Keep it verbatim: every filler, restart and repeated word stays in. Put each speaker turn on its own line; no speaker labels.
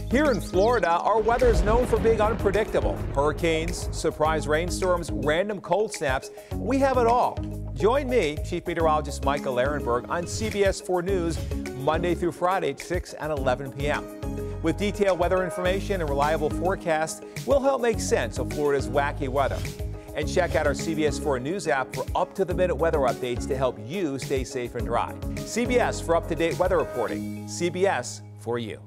Here in Florida, our weather is known for being unpredictable. Hurricanes, surprise rainstorms, random cold snaps. We have it all. Join me, Chief Meteorologist Michael Ehrenberg, on C B S four News Monday through Friday at six and eleven p m With detailed weather information and reliable forecasts, we'll help make sense of Florida's wacky weather. And check out our C B S four News app for up-to-the-minute weather updates to help you stay safe and dry. C B S for up-to-date weather reporting. C B S for you.